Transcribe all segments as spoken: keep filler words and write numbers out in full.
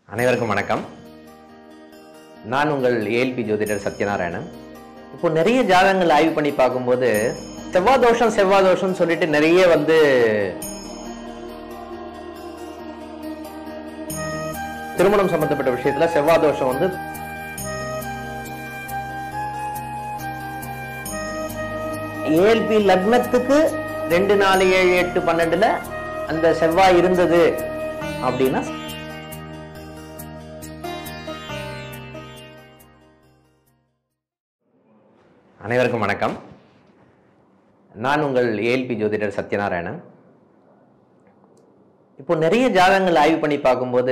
அனைவருக்கும் வணக்கம். நான் உங்கள் ஏஎல்பி ஜோதிடர் சத்யநாராயணன். இப்போ நிறைய ஜாதகங்கள் ஆய்வு பண்ணி பார்க்கும்போது செவ்வாய் தோஷம் செவ்வாய் தோஷம் சொல்லிட்டு நிறைய வந்து திருமணம் சம்பந்தப்பட்ட விஷயத்துல செவ்வாய் தோஷம் வந்து ஏஎல்பி லக்னத்துக்கு ரெண்டு நாலு ஏழு எட்டு பன்னெண்டுல அந்த செவ்வாய் இருந்தது அப்படின்னா அனைவருக்கும் வணக்கம். நான் உங்கள் ஏஎல்பி ஜோதிடர் சத்யநாராயணன். இப்போ நிறைய ஜாதகங்கள் ஆய்வு பண்ணி பார்க்கும்போது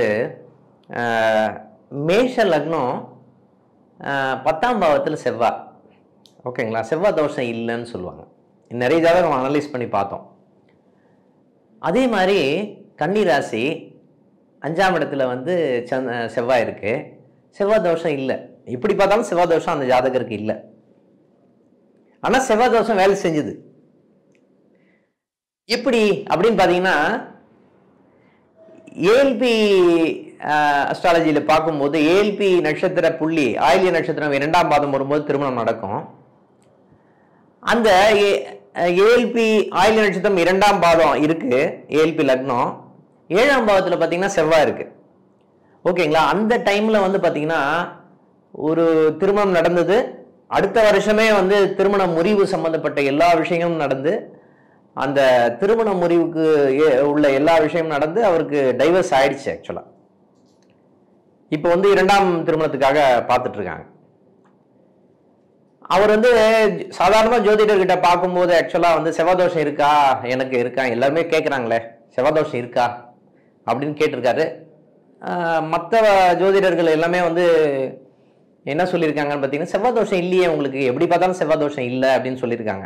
மேஷ லக்னம் பத்தாம் பாவத்தில் செவ்வாய், ஓகேங்களா, செவ்வாய் தோஷம் இல்லைன்னு சொல்லுவாங்க. நிறைய ஜாதகம் அனலைஸ் பண்ணி பார்த்தோம். அதே மாதிரி கன்னி ராசி அஞ்சாம் இடத்துல வந்து சந் செவ்வாய் இருக்கு, செவ்வாய் தோஷம் இல்லை. இப்படி பார்த்தாலும் செவ்வாய் தோஷம் அந்த ஜாதகருக்கு இல்லை. ஆனால் செவ்வாய் தோஷம் வேலை செஞ்சுது. எப்படி அப்படின்னு பார்த்தீங்கன்னா, ஏஎல்பி அஸ்ட்ராலஜியில் பார்க்கும்போது ஏஎல்பி நட்சத்திர புள்ளி ஆயில்ய நட்சத்திரம் இரண்டாம் பாதம் வரும்போது திருமணம் நடக்கும். அந்த ஏஎல்பி ஆயில்ய நட்சத்திரம் இரண்டாம் பாதம் இருக்கு, ஏஎல்பி லக்னம் ஏழாம் பாவத்தில் பார்த்தீங்கன்னா செவ்வாய் இருக்கு, ஓகேங்களா. அந்த டைம்ல வந்து பார்த்தீங்கன்னா ஒரு திருமணம் நடந்தது. அடுத்த வருஷமே வந்து திருமண முறிவு சம்பந்தப்பட்ட எல்லா விஷயங்களும் நடந்து, அந்த திருமண முறிவுக்கு உள்ள எல்லா விஷயமும் நடந்து அவருக்கு டைவர்ஸ் ஆயிடுச்சு. ஆக்சுவலா இப்போ வந்து இரண்டாம் திருமணத்துக்காக பார்த்துட்டு இருக்காங்க. அவர் வந்து சாதாரண ஜோதிடர்கிட்ட பார்க்கும்போது ஆக்சுவலா வந்து செவ்வாதோஷம் இருக்கா, எனக்கு இருக்கா, எல்லாருமே கேட்குறாங்களே செவ்வாதோஷம் இருக்கா அப்படின்னு கேட்டிருக்காரு. மற்ற ஜோதிடர்கள் எல்லாமே வந்து என்ன சொல்லியிருக்காங்கன்னு பார்த்தீங்கன்னா, செவ்வாய் தோஷம் இல்லையே உங்களுக்கு, எப்படி பார்த்தாலும் செவ்வாய் தோஷம் இல்லை அப்படின்னு சொல்லியிருக்காங்க.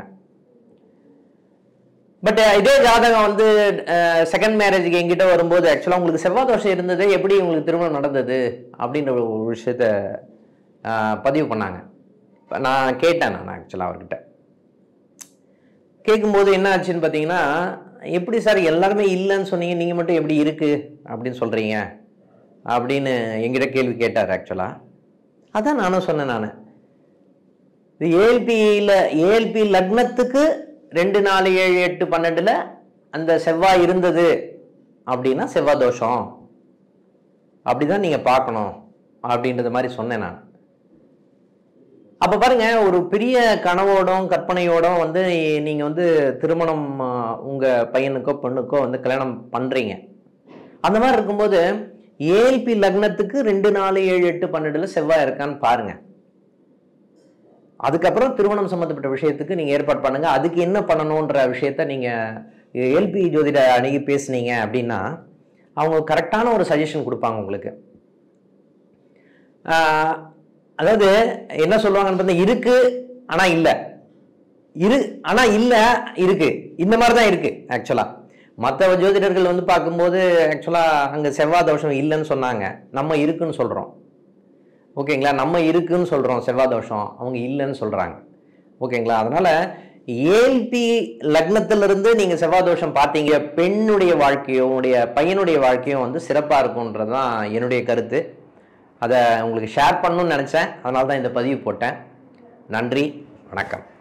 பட் இதே ஜாதகம் வந்து செகண்ட் மேரேஜுக்கு எங்கிட்ட வரும்போது ஆக்சுவலாக உங்களுக்கு செவ்வாய் தோஷம் இருந்தது, எப்படி உங்களுக்கு திருமணம் நடந்தது அப்படின்ற ஒரு விஷயத்த பதிவு பண்ணாங்க. நான் கேட்டேன், நான் ஆக்சுவலாக அவர்கிட்ட கேட்கும்போது என்ன ஆச்சுன்னு பார்த்தீங்கன்னா, எப்படி சார் எல்லாருமே இல்லைன்னு சொன்னீங்க, நீங்கள் மட்டும் எப்படி இருக்கு அப்படின்னு சொல்கிறீங்க அப்படின்னு எங்கிட்ட கேள்வி கேட்டார். ஆக்சுவலாக அதான் நானும் சொன்னேன். நான் இது ஏஎல்பியில் ஏஎல்பி லக்னத்துக்கு ரெண்டு நாலு ஏழு எட்டு பன்னெண்டுல அந்த செவ்வாய் இருந்தது அப்படின்னா செவ்வாய் தோஷம் அப்படிதான் நீங்க பார்க்கணும் அப்படின்றது மாதிரி சொன்னேன் நான். அப்ப பாருங்க, ஒரு பெரிய கனவோடும் கற்பனையோடும் வந்து நீங்க வந்து திருமணம் உங்க பையனுக்கோ பொண்ணுக்கோ வந்து கல்யாணம் பண்றீங்க. அந்த மாதிரி இருக்கும்போது ஏஎல்பி லக்னத்துக்கு ரெண்டு நாலு ஏழு எட்டு பன்னெண்டுல செவ்வாய் இருக்கான்னு பாருங்க. அதுக்கப்புறம் திருமணம் சம்பந்தப்பட்ட விஷயத்துக்கு நீங்க ஏற்பாடு பண்ணுங்க. அதுக்கு என்ன பண்ணணும்ன்ற விஷயத்த நீங்க ஏஎல்பி ஜோதிட அணுகி பேசுனீங்க அப்படின்னா அவங்க கரெக்டான ஒரு சஜஷன் கொடுப்பாங்க உங்களுக்கு. அதாவது என்ன சொல்லுவாங்கன்னு பார்த்தா, இருக்கு ஆனா இல்ல, இரு ஆனா இல்ல இருக்கு, இந்த மாதிரி தான் இருக்கு. ஆக்சுவலா மற்ற ஜோதிடர்கள் வந்து பார்க்கும்போது ஆக்சுவலா அங்க செவ்வாய் தோஷம் இல்லைன்னு சொன்னாங்க, நம்ம இருக்குன்னு சொல்றோம், ஓகேங்களா. நம்ம இருக்குன்னு சொல்றோம் செவ்வாய் தோஷம், அவங்க இல்லைன்னு சொல்றாங்க, ஓகேங்களா. அதனால ஏஎல்பி லக்னத்திலிருந்து நீங்க செவ்வாய் தோஷம் பார்த்தீங்க, பெண்ணுடைய வாழ்க்கையோ உங்களுடைய பையனுடைய வாழ்க்கையும் வந்து சிறப்பா இருக்கும்ன்றதுதான் என்னுடைய கருத்து. அதை உங்களுக்கு ஷேர் பண்ணணும்னு நினைச்சேன், அதனால தான் இந்த பதிவு போட்டேன். நன்றி, வணக்கம்.